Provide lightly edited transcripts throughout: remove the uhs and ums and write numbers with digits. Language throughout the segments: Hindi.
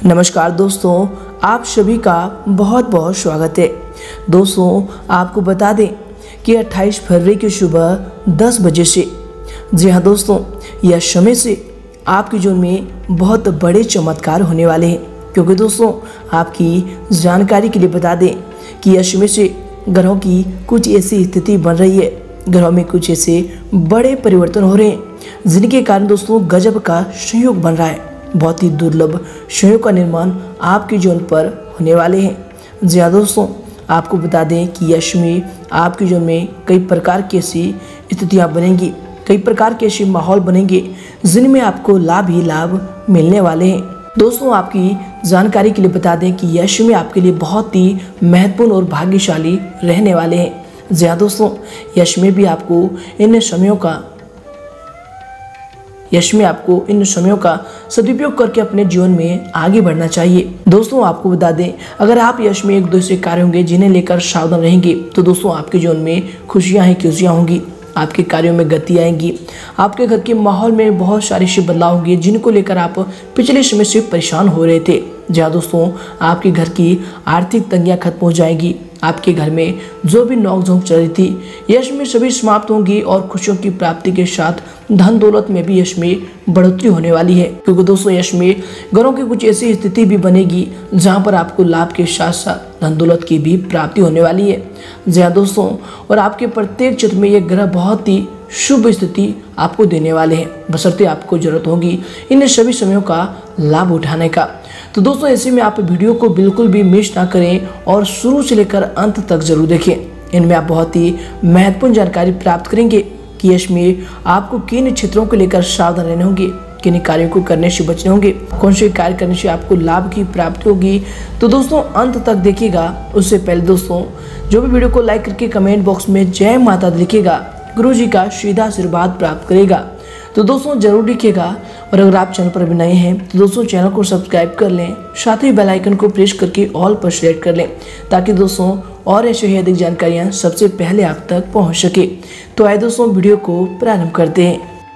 नमस्कार दोस्तों, आप सभी का बहुत बहुत स्वागत है। दोस्तों, आपको बता दें कि 28 फरवरी की सुबह 10 बजे से, जी हाँ दोस्तों, यह समय से आपके जीवन में बहुत बड़े चमत्कार होने वाले हैं। क्योंकि दोस्तों, आपकी जानकारी के लिए बता दें कि यह समय से ग्रहों की कुछ ऐसी स्थिति बन रही है, ग्रहों में कुछ ऐसे बड़े परिवर्तन हो रहे हैं जिनके कारण दोस्तों गजब का संयोग बन रहा है। बहुत ही दुर्लभ संयोग का निर्माण आपके जीवन पर होने वाले हैं। जी हाँ दोस्तों, आपको बता दें कि यश में आपके जीवन में कई प्रकार की ऐसी स्थितियाँ बनेंगी, कई प्रकार के ऐसे माहौल बनेंगे जिनमें आपको लाभ ही लाभ मिलने वाले हैं। दोस्तों, आपकी जानकारी के लिए बता दें कि यश में आपके लिए बहुत ही महत्वपूर्ण और भाग्यशाली रहने वाले हैं। जी हाँ दोस्तों, यश में आपको इन समयों का सदुपयोग करके अपने जीवन में आगे बढ़ना चाहिए। दोस्तों, आपको बता दें, अगर आप यश में एक दूसरे कार्य होंगे जिन्हें लेकर सावधान रहेंगे तो दोस्तों आपके जीवन में खुशियां ही खुशियां होंगी, आपके कार्यों में गति आएंगी। आपके घर के माहौल में बहुत सारे से बदलाव होंगे जिनको लेकर आप पिछले समय से परेशान हो रहे थे। जहाँ दोस्तों, आपके घर की आर्थिक तंगियां खत्म हो जाएगी। आपके घर में जो भी नोकझोंक चल रही थी, यश में सभी समाप्त होंगी और खुशियों की प्राप्ति के साथ धन दौलत में भी यश में बढ़ोतरी होने वाली है। क्योंकि दोस्तों, यश में ग्रहों की कुछ ऐसी स्थिति भी बनेगी जहां पर आपको लाभ के साथ साथ धन दौलत की भी प्राप्ति होने वाली है। जी हाँ दोस्तों, और आपके प्रत्येक क्षेत्र में ये ग्रह बहुत ही शुभ स्थिति आपको देने वाले हैं, बशर्ते आपको जरूरत होगी इन सभी समयों का लाभ उठाने का। तो दोस्तों, ऐसे में आप वीडियो को बिल्कुल भी मिस ना करें और शुरू से लेकर अंत तक जरूर देखें। इनमें आप बहुत ही महत्वपूर्ण जानकारी प्राप्त करेंगे कि यश में आपको किन क्षेत्रों को लेकर सावधान रहने होंगे, किन कार्यों को करने से बचने होंगे, कौन से कार्य करने से आपको लाभ की प्राप्ति होगी। तो दोस्तों, अंत तक देखिएगा। उससे पहले दोस्तों, जो भी वीडियो को लाइक करके कमेंट बॉक्स में जय माता दी लिखिएगा, गुरु जी का सीधा आशीर्वाद प्राप्त करेगा। तो दोस्तों जरूर लिखिएगा। और अगर आप चैनल पर भी नए हैं तो दोस्तों चैनल को सब्सक्राइब कर लें, साथ ही बेल आइकन को प्रेस करके ऑल पर सेलेक्ट कर लें, ताकि दोस्तों और ऐसे ही अधिक जानकारियाँ सबसे पहले आप तक पहुंच सके। तो आइए दोस्तों, वीडियो को प्रारंभ करते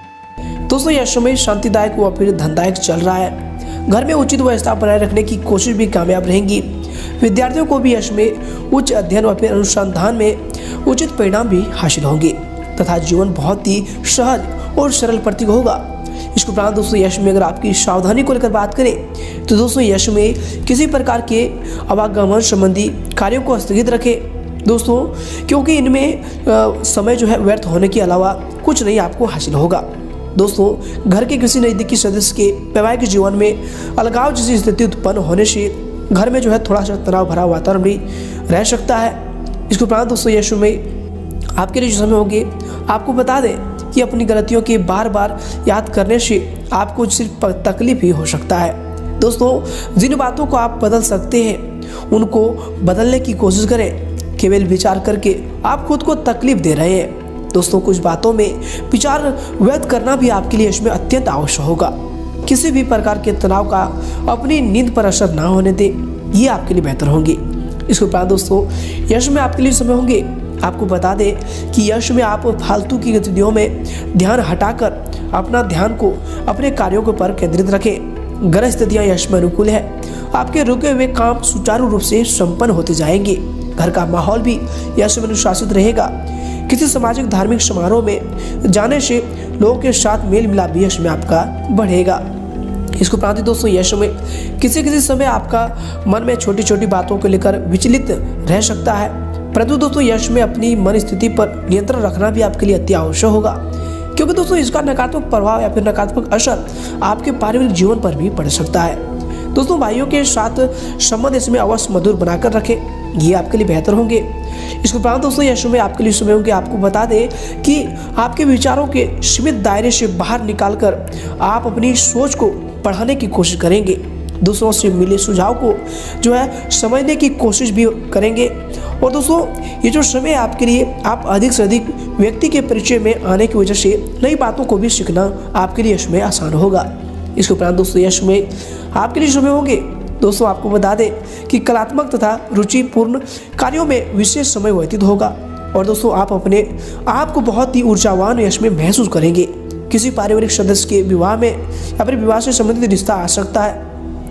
हैं। दोस्तों, यह समय शांतिदायक व फिर धनदायक चल रहा है। घर में उचित व्यवस्था बनाए रखने की कोशिश भी कामयाब रहेंगी। विद्यार्थियों को भी यश में उच्च अध्ययन व फिर अनुसंधान में उचित परिणाम भी हासिल होंगे तथा जीवन बहुत ही सहज और सरल प्रतीक होगा। इसके उपरांत दोस्तों, यश में अगर आपकी सावधानी को लेकर बात करें तो दोस्तों यश में किसी प्रकार के आवागमन संबंधी कार्यों को स्थगित रखें दोस्तों, क्योंकि इनमें समय जो है व्यर्थ होने के अलावा कुछ नहीं आपको हासिल होगा। दोस्तों, घर के किसी नज़दीकी सदस्य के वैवाहिक जीवन में अलगाव जैसी स्थिति उत्पन्न होने से घर में जो है थोड़ा सा तनाव भरा वातावरण भी रह सकता है। इसके उपरांत दोस्तों, यश में आपके लिए जो समय होंगे, आपको बता दें कि अपनी गलतियों के बार बार याद करने से आपको सिर्फ तकलीफ ही हो सकता है। दोस्तों, जिन बातों को आप बदल सकते हैं उनको बदलने की कोशिश करें। केवल विचार करके आप खुद को तकलीफ दे रहे हैं। दोस्तों, कुछ बातों में विचार व्यक्त करना भी आपके लिए इसमें अत्यंत आवश्यक होगा। किसी भी प्रकार के तनाव का अपनी नींद पर असर ना होने दें, ये आपके लिए बेहतर होंगे। इसके उपरांत दोस्तों, यश में आपके लिए समय होंगे, आपको बता दें कि यश में आप फालतू की गतिविधियों में ध्यान हटाकर अपना ध्यान को अपने कार्यों के पर केंद्रित रखें। ग्रह स्थितियां यश में अनुकूल है। आपके रुके हुए काम सुचारू रूप से संपन्न होते जाएंगे। घर का माहौल भी यश में अनुशासित रहेगा। किसी सामाजिक धार्मिक समारोह में जाने से लोगों के साथ मेल मिलाप भी यश में आपका बढ़ेगा। इसको उपरांत दोस्तों, यश में किसी समय आपका मन में छोटी छोटी बातों को लेकर विचलित रह सकता है, परंतु दोस्तों यश में अपनी मन स्थिति पर नियंत्रण रखना भी आपके लिए अति आवश्यक होगा। क्योंकि दोस्तों इसका नकारात्मक प्रभाव या फिर नकारात्मक असर आपके पारिवारिक जीवन पर भी पड़ सकता है। दोस्तों, भाइयों के साथ संबंध इसमें अवश्य मधुर बनाकर रखें, ये आपके लिए बेहतर होंगे। इसके उपरांत दोस्तों, यश में आपके लिए समय होंगे, आपको बता दें कि आपके विचारों के सीमित दायरे से बाहर निकालकर आप अपनी सोच को बढ़ाने की कोशिश करेंगे। दूसरों से मिले सुझाव को जो है समझने की कोशिश भी करेंगे। और दोस्तों, ये जो समय है आपके लिए, आप अधिक से अधिक व्यक्ति के परिचय में आने की वजह से नई बातों को भी सीखना आपके लिए यश में आसान होगा। इसके उपरांत दोस्तों, यश में आपके लिए समय होंगे। दोस्तों, आपको बता दें कि कलात्मक तथा रुचिपूर्ण कार्यों में विशेष समय व्यतीत होगा। और दोस्तों, आप अपने आप को बहुत ही ऊर्जावान यश में महसूस करेंगे। किसी पारिवारिक सदस्य के विवाह में या फिर विवाह से संबंधित रिश्ता आ सकता है।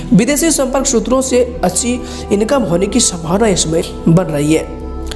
विदेशी संपर्क सूत्रों से अच्छी इनकम होने की संभावना इसमें बन रही है।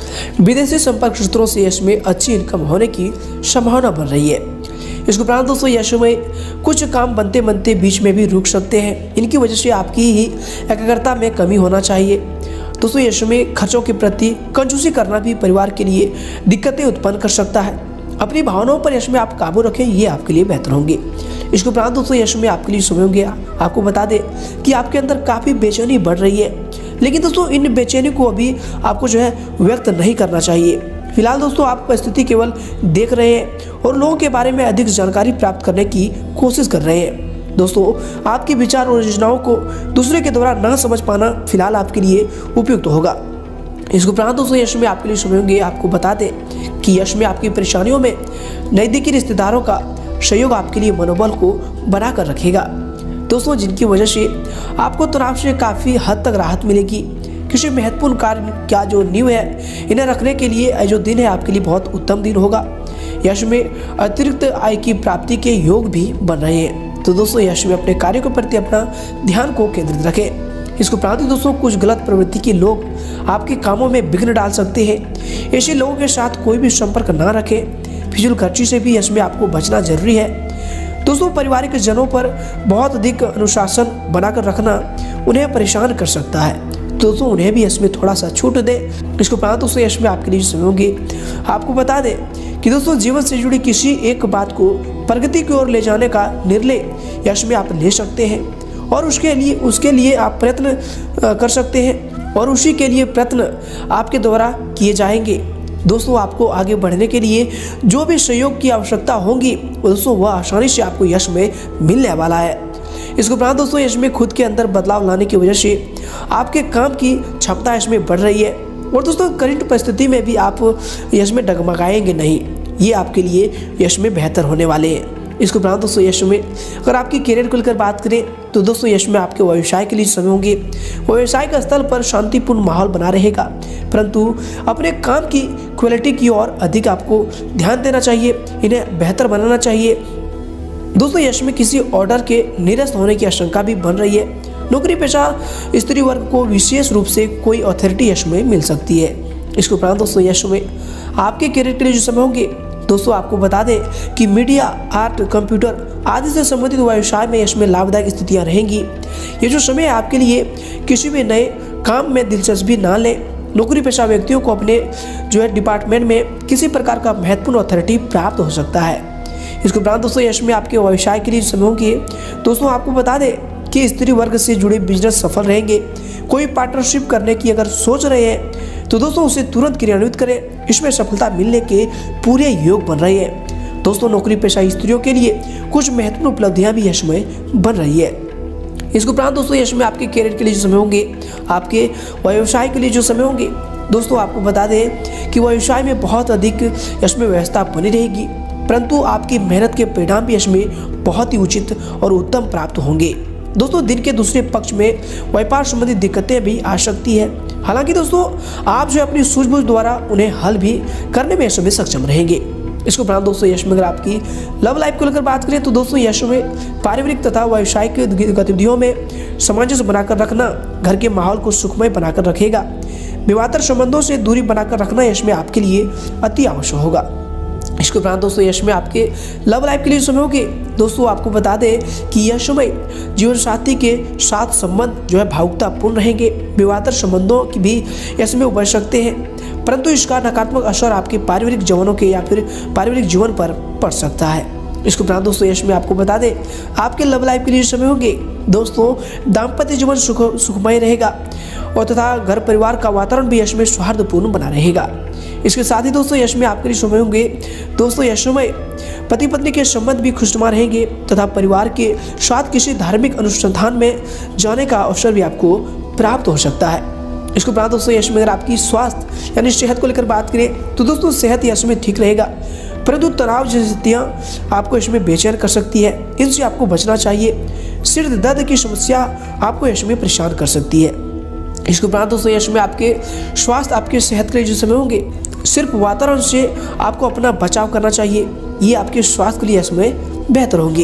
विदेशी संपर्क सूत्रों से इसमें अच्छी इनकम होने की संभावना बन रही है। इसके उपरांत दोस्तों यश में कुछ काम बनते बनते बीच में भी रुक सकते हैं। इनकी वजह से आपकी ही एकाग्रता में कमी होना चाहिए। दोस्तों यश में खर्चों के प्रति कंजूसी करना भी परिवार के लिए दिक्कतें उत्पन्न कर सकता है। अपनी भावनाओं पर यश में आप काबू रखें, ये आपके लिए बेहतर होंगे। इसके उपरांत दोस्तों यश में आपके लिए समय हो गया। आपको बता दें कि आपके अंदर काफ़ी बेचैनी बढ़ रही है, लेकिन दोस्तों इन बेचैनी को अभी आपको जो है व्यक्त नहीं करना चाहिए। फिलहाल दोस्तों आप परिस्थिति केवल देख रहे हैं और लोगों के बारे में अधिक जानकारी प्राप्त करने की कोशिश कर रहे हैं। दोस्तों आपके विचार और योजनाओं को दूसरे के द्वारा ना समझ पाना फिलहाल आपके लिए उपयुक्त होगा। इसके उपरांत दोस्तों यश में आपके लिए समय होंगे। आपको बता दें कि यश में आपकी परेशानियों में नज़दीकी रिश्तेदारों का सहयोग आपके लिए मनोबल को बना कर रखेगा। दोस्तों जिनकी वजह से आपको तनाव से काफ़ी हद तक राहत मिलेगी। किसी महत्वपूर्ण कार्य का जो नींव है इन्हें रखने के लिए जो दिन है आपके लिए बहुत उत्तम दिन होगा। यश में अतिरिक्त आय की प्राप्ति के योग भी बन रहे हैं। तो दोस्तों यश में अपने कार्य के प्रति अपना ध्यान को केंद्रित रखें। इसको उपरांत दोस्तों कुछ गलत प्रवृत्ति के लोग आपके कामों में विघ्न डाल सकते हैं। ऐसे लोगों के साथ कोई भी संपर्क ना रखें। फिजूल खर्ची से भी यश में आपको बचना जरूरी है। दोस्तों पारिवारिक जनों पर बहुत अधिक अनुशासन बनाकर रखना उन्हें परेशान कर सकता है। दोस्तों उन्हें भी इसमें थोड़ा सा छूट दें। इसको उपरांत दोस्तों यश में आपके लिए समय होंगे। आपको बता दें कि दोस्तों जीवन से जुड़ी किसी एक बात को प्रगति की ओर ले जाने का निर्णय यश में आप ले सकते हैं और उसके लिए आप प्रयत्न कर सकते हैं और उसी के लिए प्रयत्न आपके द्वारा किए जाएंगे। दोस्तों आपको आगे बढ़ने के लिए जो भी सहयोग की आवश्यकता होगी दोस्तों वह आसानी से आपको यश में मिलने वाला है। इसके उपरांत दोस्तों यश में खुद के अंदर बदलाव लाने की वजह से आपके काम की क्षमता इसमें बढ़ रही है और दोस्तों करंट परिस्थिति में भी आप यश में डगमगाएंगे नहीं। ये आपके लिए यश में बेहतर होने वाले हैं। इसके उपरांत दोस्तों यश में अगर आपकी करियर को लेकर बात करें तो दोस्तों यश में आपके व्यवसाय के लिए समय होंगे। व्यवसाय का स्थल पर शांतिपूर्ण माहौल बना रहेगा, परंतु अपने काम की क्वालिटी की ओर अधिक आपको ध्यान देना चाहिए, इन्हें बेहतर बनाना चाहिए। दोस्तों यश में किसी ऑर्डर के निरस्त होने की आशंका भी बन रही है। नौकरी पेशा स्त्री वर्ग को विशेष रूप से कोई अथॉरिटी यश में मिल सकती है। इसके उपरांत दोस्तों यश में आपके करियर के लिए जो समय होंगे दोस्तों आपको बता दें कि मीडिया, आर्ट, कंप्यूटर आदि से संबंधित व्यवसाय में इसमें लाभदायक स्थितियां रहेंगी। ये जो समय है आपके लिए किसी भी नए काम में दिलचस्पी ना लें। नौकरी पेशा व्यक्तियों को अपने जो है डिपार्टमेंट में किसी प्रकार का महत्वपूर्ण अथॉरिटी प्राप्त हो सकता है। इसके उपरांत दोस्तों यश में आपके व्यवसाय के लिए समय होंगे। दोस्तों आपको बता दें कि स्त्री वर्ग से जुड़े बिजनेस सफल रहेंगे। कोई पार्टनरशिप करने की अगर सोच रहे हैं तो दोस्तों उसे तुरंत क्रियान्वित करें, इसमें सफलता मिलने के पूरे योग बन रहे हैं। दोस्तों नौकरी पेशा स्त्रियों के लिए कुछ महत्वपूर्ण उपलब्धियां भी यश में बन रही है। इसके उपरांत दोस्तों यश में आपके करियर के लिए जो समय होंगे, आपके व्यवसाय के लिए जो समय होंगे दोस्तों आपको बता दें कि व्यवसाय में बहुत अधिक यश में व्यवस्था बनी रहेगी, परंतु आपकी मेहनत के परिणाम भी यश में बहुत ही उचित और उत्तम प्राप्त होंगे। दोस्तों दिन के दूसरे पक्ष में व्यापार संबंधी दिक्कतें भी आ सकती है। हालांकि दोस्तों आप जो अपनी सूझबूझ द्वारा उन्हें हल भी करने में यश में सक्षम रहेंगे। इसके उपरांत दोस्तों यश में अगर आपकी लव लाइफ को लेकर बात करें तो दोस्तों यश में पारिवारिक तथा व्यावसायिक गतिविधियों में सामंजस्य बनाकर रखना घर के माहौल को सुखमय बनाकर रखेगा। विवादास्पद संबंधों से दूरी बनाकर रखना यश में आपके लिए अति आवश्यक होगा। इसके उपरांत दोस्तों यश में आपके लव लाइफ के लिए समय होगी। दोस्तों आपको बता दें कि यह समय जीवन साथी के साथ संबंध जो है भावुकतापूर्ण रहेंगे। विवादास्पद संबंधों की भी यश में उभर सकते हैं, परंतु इसका नकारात्मक असर आपके पारिवारिक जीवनों के या फिर पारिवारिक जीवन पर पड़ सकता है। इसके उपरांत दोस्तों यश में आपको बता दें आपके लव लाइफ के लिए समय होंगे। दोस्तों दाम्पत्य जीवन सुखमय रहेगा और तथा घर परिवार का वातावरण भी यश में सौहार्दपूर्ण बना रहेगा। इसके साथ ही दोस्तों यश में आपके लिए समय होंगे। दोस्तों यश में पति पत्नी के संबंध भी खुशनुमा रहेंगे तथा परिवार के साथ किसी धार्मिक अनुसंधान में जाने का अवसर भी आपको प्राप्त हो सकता है। इसके उपरांत दोस्तों यश में अगर आपकी स्वास्थ्य यानी सेहत को लेकर बात करें तो दोस्तों सेहत यश में ठीक रहेगा, परंतु तनाव जैसी स्थितियाँ आपको इसमें बेचैन कर सकती है, इनसे आपको बचना चाहिए। सिर दर्द की समस्या आपको यश में परेशान कर सकती है। इसके उपरांत दोस्तों यश में आपके स्वास्थ्य आपके सेहत के लिए जो समय होंगे सिर्फ वातावरण से आपको अपना बचाव करना चाहिए, ये आपके स्वास्थ्य के लिए यश में बेहतर होंगे।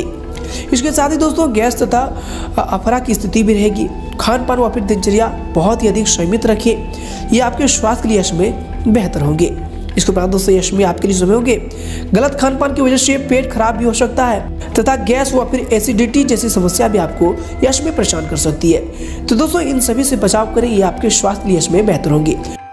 इसके साथ ही दोस्तों गैस तथा अफरा की स्थिति भी रहेगी। खान पान व फिर दिनचर्या बहुत ही अधिक संयमित रखिए, ये आपके स्वास्थ्य के लिए यश में बेहतर होंगे। इसके बाद दोस्तों यश में आपके लिए समय होंगे, गलत खान पान की वजह से पेट खराब भी हो सकता है तथा गैस व फिर एसिडिटी जैसी समस्या भी आपको यश में परेशान कर सकती है। तो दोस्तों इन सभी से बचाव करें, ये आपके स्वास्थ्य के लिए यश में बेहतर होंगे।